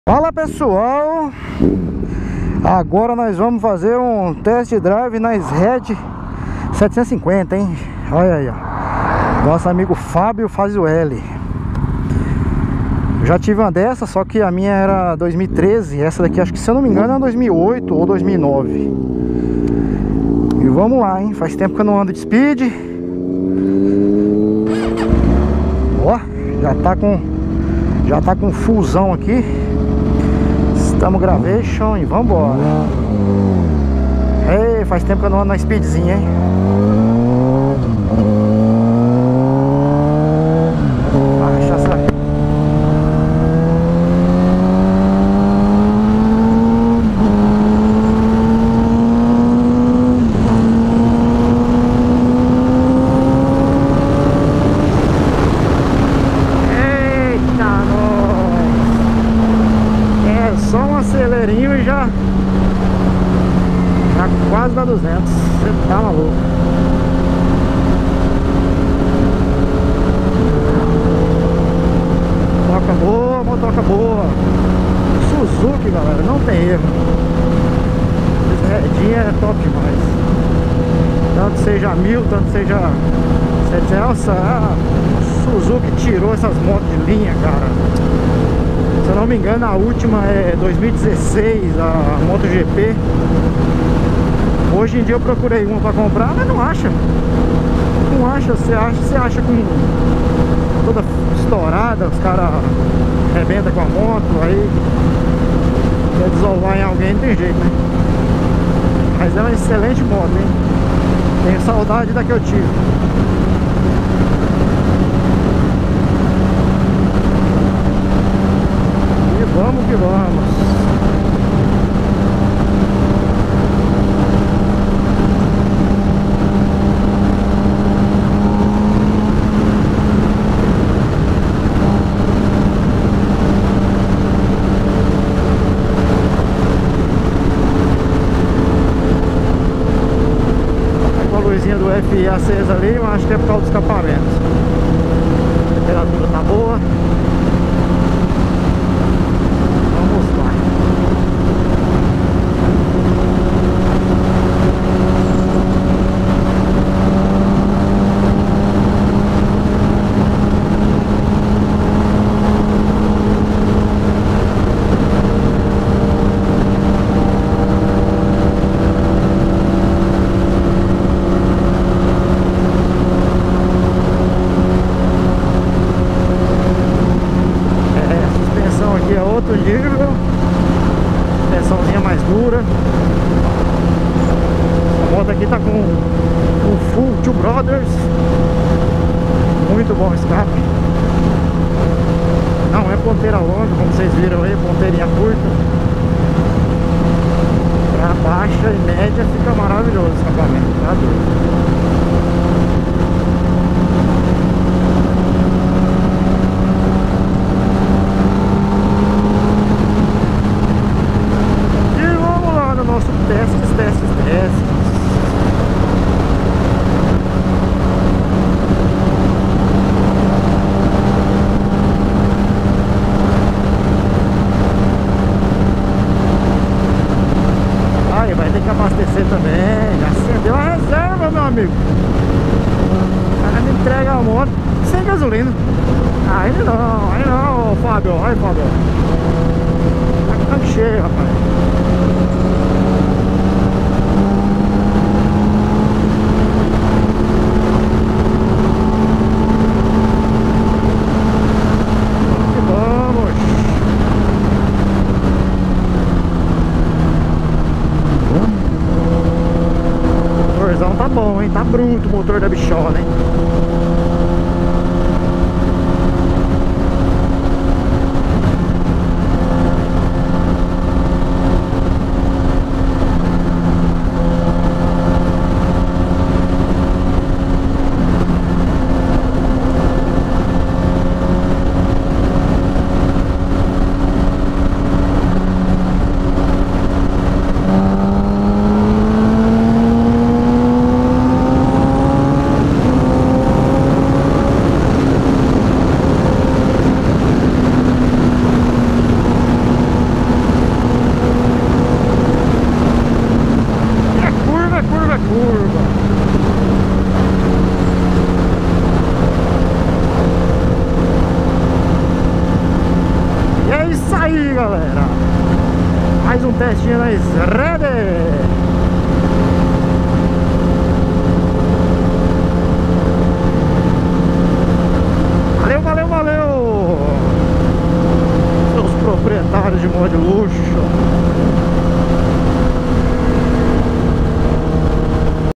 Fala pessoal, agora nós vamos fazer um test drive na Red 750, hein? Olha aí, ó. Nosso amigo Fábio faz o L. Eu já tive uma dessa, só que a minha era 2013. Essa daqui acho que, se eu não me engano, é 2008 ou 2009. E vamos lá, hein? Faz tempo que eu não ando de speed. Ó, já tá com fusão aqui. Estamos gravation e vambora. Ei, faz tempo que eu não ando na speedzinha, hein? Baixa essa. Acelerinho e já quase dá 200. Você tá maluco. Motoca boa, motoca boa. Suzuki, galera, não tem erro. Esse redinho é top demais. Tanto seja 1000, tanto seja 700. Nossa, a Suzuki tirou essas motos de linha, cara. Se eu não me engano, a última é 2016, a MotoGP. Hoje em dia eu procurei uma pra comprar, mas não acha. Não acha, você acha com toda estourada, os caras arrebentam com a moto, aí quer desovar em alguém, não tem jeito, né? Mas é uma excelente moto, hein? Tenho saudade da que eu tive. Vamos que vamos. Com a luzinha do FI acesa ali, eu acho que é por causa do escapamento. A temperatura tá boa. Outro nível, suspensãozinha mais dura. A moto aqui tá com um full Two Brothers, muito bom escape. Não é ponteira longa, como vocês viram aí, ponteirinha curta. Pra baixa e média fica maravilhoso o escapamento, tá doido. Testes. Aí vai ter que abastecer também. Já acendeu a reserva, meu amigo. O cara me entrega a moto sem gasolina. Aí não, Fábio. Aí, Fábio. Tá com tanque cheio, rapaz. Tá bom, hein? Tá bruto o motor da bichona, hein? ready! Valeu! Seus proprietários de modo de luxo.